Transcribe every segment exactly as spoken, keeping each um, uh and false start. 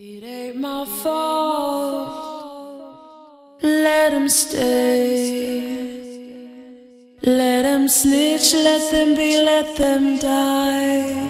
It ain't my fault. Let them stay. Let them snitch, let them be, let them die.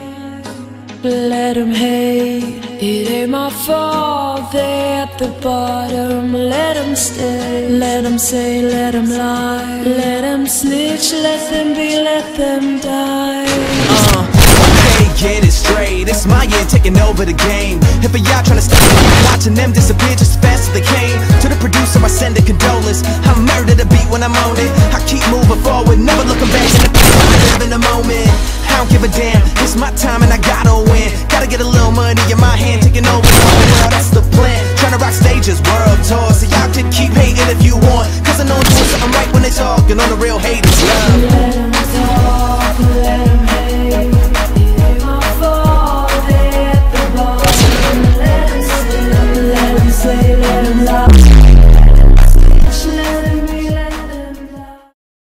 Let them hate. It ain't my fault, they at the bottom. Let them stay. Let them say, let them lie. Let them snitch, let them be, let them die. Uh, okay, get it straight. It's my year taking over the game. If y'all trying to stop me, watching them disappear just as fast as they came. To the producer, I send a condolence. I murder the beat when I'm on it. I keep moving forward, never looking back. I live in the moment. I don't give a damn. It's my time and I gotta win. Gotta get a little money in my hand, taking over the whole world. That's the plan. Trying to rock stages, world tours. So y'all can keep hating if you want, cause I know I'm doing something right when they talking on the real haters. Love. Let them talk, let them hate. It ain't my fault, they at the bottom. Let them say, let them say, let them lie. Let them be, let them lie.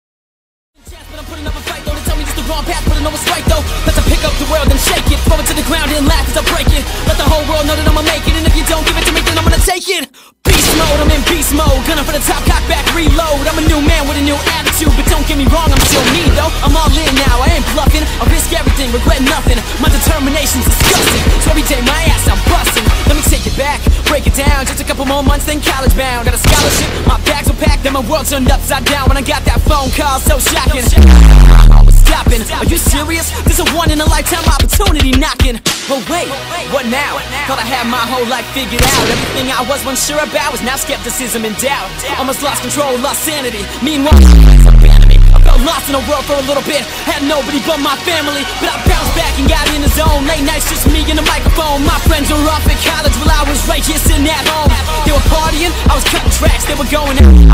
But I'm putting up a fight though. They tell me just the wrong path, but I know it's right though. Let's pick up the world and shake it, throw it to the ground and laugh as I break it. Let the whole world know that I'ma make it, and if you don't give it to me, then I'm gonna take it. Beast mode, I'm in beast mode, gunning for the top, cock back, reload. I'm a new man with a new attitude, but don't get me wrong, I'm still me though. I'm all in now, I ain't bluffing. I risk everything, regret nothing. My determination's disgusting, so every day my ass I'm busting. Let me take it back, break it down. Just a couple more months, then college bound. Got a scholarship, my bags were packed, then my world turned upside down when I got that phone call, so shocking. Stopping. Are you serious? There's a one in a lifetime opportunity knocking. But wait, what now? Thought I had my whole life figured out. Everything I was once sure about was now skepticism and doubt. Almost lost control, lost sanity. Meanwhile, I felt lost in the world for a little bit. Had nobody but my family, but I bounced back and got in the zone. Late nights, just me and the microphone. My friends were off at college while I was right here sitting at home. They were partying, I was cutting tracks. They were going out.